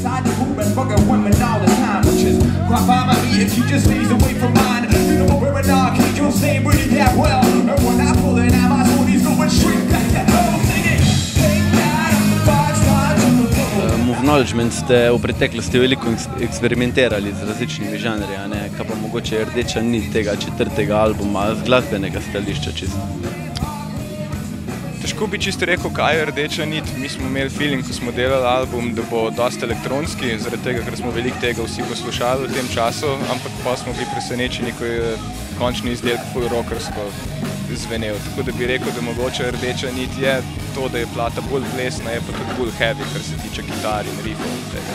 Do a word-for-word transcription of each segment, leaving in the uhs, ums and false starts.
inside the room and fucking women all the time, which is quite fine by me if she just stays away from mine. You know we're an arcade, you'll stay really that well. And when I pull it out, my soul is going straight back to hell. Singing, take that on the five stars on the floor. Move Knowledgement ste v preteklosti veliko eksperimentirali z različnimi žanri, a ne, kaj pa mogoče rdeča nit tega četrtega albuma z glasbenega stališča čisto. Težko bi čisto rekel, kaj je rdeča nit. Mi smo imeli feeling, ko smo delali album, da bo dosti elektronski, zaradi tega, ker smo veliko tega vsi poslušali v tem času, ampak pa smo bili presenečeni, ko je končni izdelek ful rockersko zvenel. Tako da bi rekel, da mogoče rdeča nit je to, da je plata bolj plesna, je pa tudi bolj heavy, kar se tiče kitar in riffov in tega.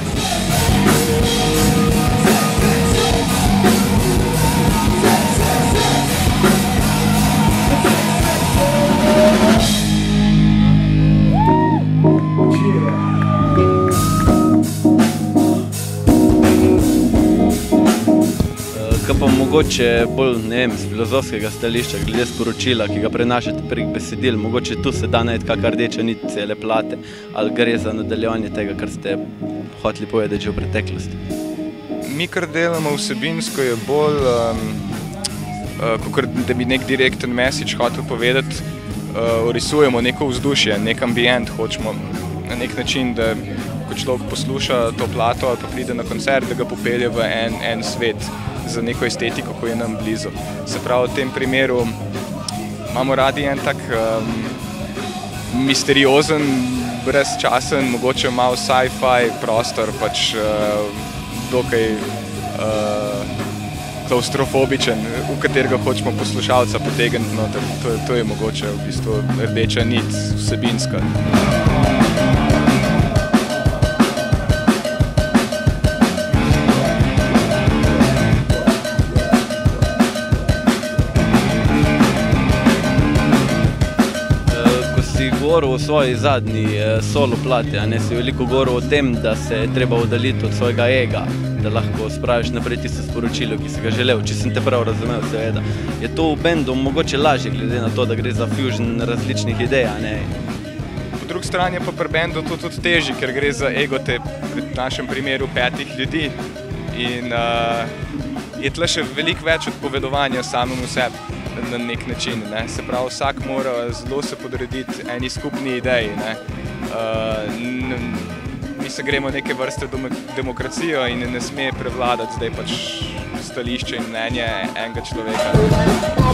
Kaj pa mogoče bolj, ne vem, z filozofskega stališča, glede sporočila, ki ga prenašate prek besedil, mogoče tu se da najti kakšna rdeča nit cele plate, ali gre za nadaljevanje tega, kar ste hoteli povedati že v preteklosti? Mi, kar delamo vsebinsko, je bolj, um, uh, kakor da bi nek direkten message hotel povedati, uh, orisujemo neko vzdušje, nek ambient, hočemo na nek način, da ko človek posluša to plato ali pa pride na koncert, da ga popelje v en, en svet za neko estetiko, ko je nam blizu. Se pravi, v tem primeru imamo radi en tak um, misteriozen, brezčasen, mogoče malo sci-fi prostor, pač uh, dokaj uh, klaustrofobičen, v katerega hočemo poslušalca potegniti noter. To, to je mogoče v bistvu rdeča nit, vsebinska. Govoril o svoji zadnji solo plati, a ne, si veliko govoril o tem, da se je treba oddaliti od svojega ega, da lahko spraviš naprej tisto sporočilo, ki si ga želel, če sem te prav razumel, seveda. Je to v bendu mogoče lažje, glede na to, da gre za fusion različnih idej, a ne? Po drugi strani je pa pri bendu to tudi težje, ker gre za egote, v našem primeru petih ljudi. In uh, je tle še veliko več odpovedovanja samemu sebi na nek način. Ne. Se pravi, vsak mora zelo se podrediti eni skupni ideji. Ne. Uh, mi se gremo neke vrste demokracijo in ne sme prevladati zdaj pač stališče in mnenje enega človeka.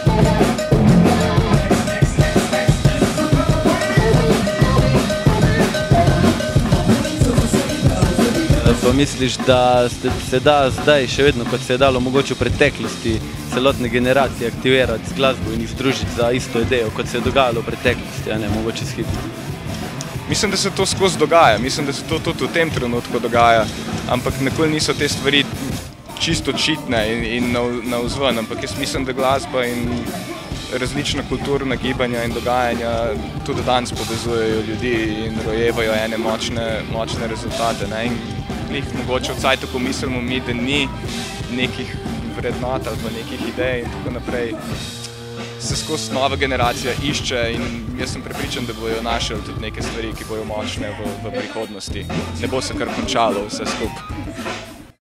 Pa misliš, da se da zdaj še vedno, kot se je dalo mogoče v preteklosti, celotne generacije aktivirati z glasbo in jih združiti za isto idejo, kot se je dogajalo v preteklosti, a ne mogoče s hitom? Mislim, da se to skozi dogaja, mislim, da se to tudi v tem trenutku dogaja, ampak nikoli niso te stvari čisto očitne in, in navzven, ampak jaz mislim, da glasba in različna kulturna gibanja in dogajanja tudi danes povezujejo ljudi in rojevajo ene močne, močne rezultate. Ne? In glih mogoče v cajtu, ko mislimo mi, da ni nekih vrednot ali pa nekih idej in tako naprej, se skozi nova generacija išče in jaz sem prepričan, da bojo našli tudi neke stvari, ki bojo močne v, v prihodnosti. Ne bo se kar končalo vse skupaj.